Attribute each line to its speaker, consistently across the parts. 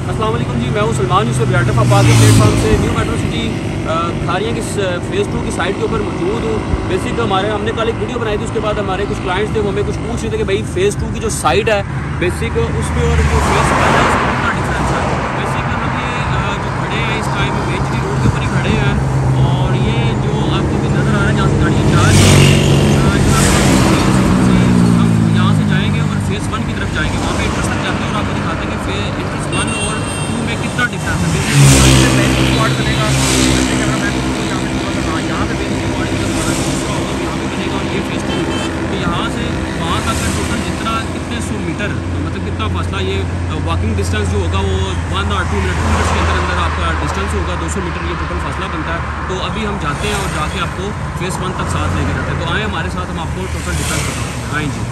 Speaker 1: अस्सलाम वालेकुम जी, मैं हूँ सलमान यूसुफ रियाल्टर आबादी प्लेटफॉर्म से न्यू मेट्रो सिटी खारियाँ की फेज़ 2 की साइट के ऊपर मौजूद हूँ। बेसिक हमने कल एक वीडियो बनाई थी, उसके बाद हमारे कुछ क्लाइंट्स थे वो हमें कुछ पूछ रहे थे कि भाई फेज़ 2 की जो साइट है बेसिक उसमें और जो फेज़ 1 है उसमें कितना डिफरेंस है। बेसिक हम ये जो खड़े हैं इस टाइम बेंचली रोड के ऊपर ही खड़े हैं और ये जो आपको भी नज़र आ रहा है जहाँ से गाड़ियाँ जा रही हैं, हम यहाँ से जाएँगे और फेज़ 1 की तरफ जाएँगे, वहाँ पर इंट्रेस्ट तक जाते हैं और आपको दिखाते हैं कि इंट्रेस्ट 1 और 2 में कितना डिफरेंस है। बेसिक बनेगा यहाँ पे बेसिक बॉडी का दूसरा होगा यहाँ पे बनेगा और ये फेज़ 2 तो यहाँ से वहाँ तक का टोटल जितना कितने 100 मीटर मतलब कितना फासला ये वॉकिंग डिस्टेंस जो होगा वो 1 और 2 मिनट के अंदर अंदर आपका डिस्टेंस होगा 200 मीटर ये टोटल फासला बनता है। तो अभी हम जाते हैं और जाके आपको फेज़ 1 तक साथ लेके जाते हैं। तो आए हमारे साथ, हम आपको टोटल डिफरेंस बताते हैं। आए जी।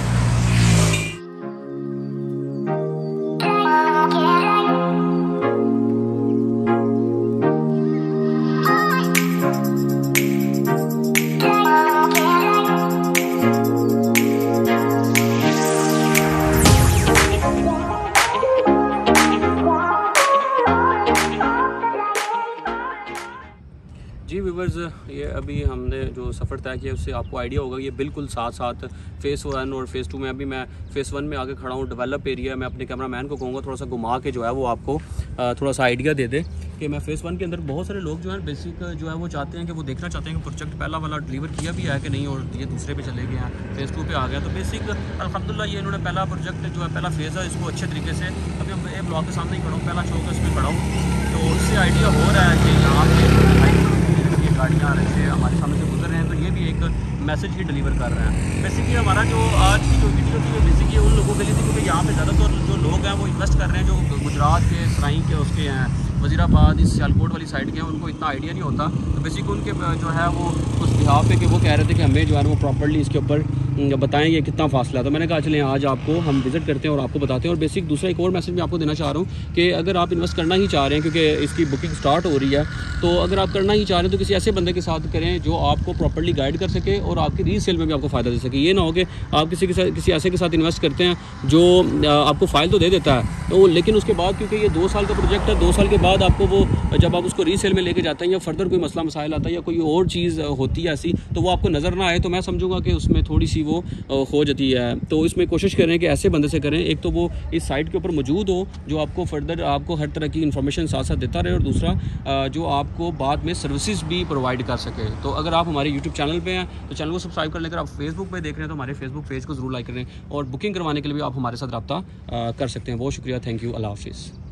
Speaker 1: जी व्यूवर्स, ये अभी हमने जो सफ़र तय किया उससे आपको आइडिया होगा ये बिल्कुल साथ साथ फेज़ 1 और फेज़ 2 में। अभी मैं फेज़ 1 में आके खड़ा हूँ, डेवलप एरिया। मैं अपने कैमरामैन को कहूँगा थोड़ा सा घुमा के जो है वो आपको थोड़ा सा आइडिया दे दे कि मैं फेज़ 1 के अंदर बहुत सारे लोग जो है बेसिक जो है वो चाहते हैं कि वो देखना चाहते हैं कि प्रोजेक्ट पहला वाला डिलीवर किया भी है कि नहीं और ये दूसरे पे चले गए हैं, फेज़ 2 पे आ गया। तो बेसिक अल्हम्दुलिल्लाह ये इन्होंने पहला प्रोजेक्ट जो है पहला फेज़ है इसको अच्छे तरीके से अभी हम ये ब्लॉक के सामने ही खड़ा हूँ, पहला चौक है इसमें खड़ा हूँ। तो उससे आइडिया हो रहा है कि यहाँ पे गाड़ियाँ आ रही है हमारे सामने से गुजर रहे हैं, तो ये भी एक मैसेज ही डिलीवर कर रहे हैं। बेसिकली हमारा जो आज की जो वीडियो थी वो बेसिकली उन लोगों के लिए थी क्योंकि यहाँ पे ज़्यादातर जो लोग हैं वो इन्वेस्ट कर रहे हैं जो गुजरात के, सराई के, उसके हैं वज़ीराबाद, इस सियालकोट वाली साइड के हैं, उनको इतना आइडिया नहीं होता। तो बेसिक उनके जो है वो उस बिहाफ पे कि वो कह रहे थे कि हमें जो है वो प्रॉपर्ली इसके ऊपर बताएं ये कितना फासला है। तो मैंने कहा चलें आज आपको हम विज़िट करते हैं और आपको बताते हैं। और बेसिक दूसरा एक और मैसेज मैं आपको देना चाह रहा हूँ कि अगर आप इन्वेस्ट करना ही चाह रहे हैं क्योंकि इसकी बुकिंग स्टार्ट हो रही है, तो अगर आप करना ही चाह रहे हैं तो किसी ऐसे बंदे के साथ करें जो आपको प्रॉपर्ली गाइड कर सके और आपकी रीसेल में भी आपको फ़ायदा दे सके। ये ना हो कि आप किसी ऐसे के साथ इन्वेस्ट करते हैं जो आपको फ़ाइल तो दे देता है तो लेकिन उसके बाद क्योंकि ये 2 साल का प्रोजेक्ट है, 2 साल के बाद आपको वो जब आप उसको रीसेल में लेके जाते हैं या फर्दर कोई मसला मसाइल आता है या कोई और चीज़ होती है ऐसी तो वो आपको नज़र ना आए, तो मैं समझूंगा कि उसमें थोड़ी सी वो हो जाती है। तो इसमें कोशिश करें कि ऐसे बंदे से करें, एक तो वो इस साइट के ऊपर मौजूद हो जो आपको फर्दर आपको हर तरह की इन्फॉर्मेशन साथ साथ देता रहे और दूसरा जो आपको बाद में सर्विसेज भी प्रोवाइड कर सके। तो अगर आप हमारे यूट्यूब चैनल पे हैं तो चैनल को सब्सक्राइब कर लें। अगर आप फेसबुक पे देख रहे हैं तो हमारे फेसबुक पेज को ज़रूर लाइक करें और बुकिंग करवाने के लिए भी आप हमारे साथ रब्ता कर सकते हैं। बहुत शुक्रिया, थैंक यू, अल्लाह हाफिज़।